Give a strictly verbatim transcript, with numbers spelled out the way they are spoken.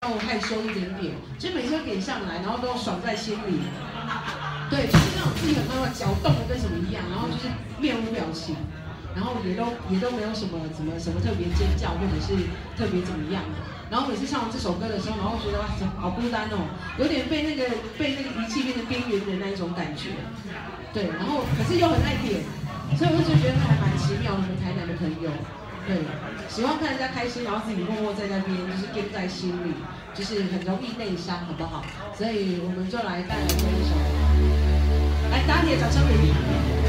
稍微害羞一点点，其实每次都点上来，然后都爽在心里。对，就是那种自己很慢慢脚动的跟什么一样，然后就是面无表情，然后也都也都没有什么什么什么特别尖叫或者是特别怎么样的。然后每次唱完这首歌的时候，然后觉得哇，好孤单哦，有点被那个被那个仪器变成边缘人那一种感觉。对，然后可是又很爱点，所以我就觉得还蛮奇妙的，我们台南的朋友。对，喜欢看人家开心，然后自己默默在那边，就是憋在心里，就是很容易内伤，好不好？所以我们就来带来这一首，来打铁掌声鼓励。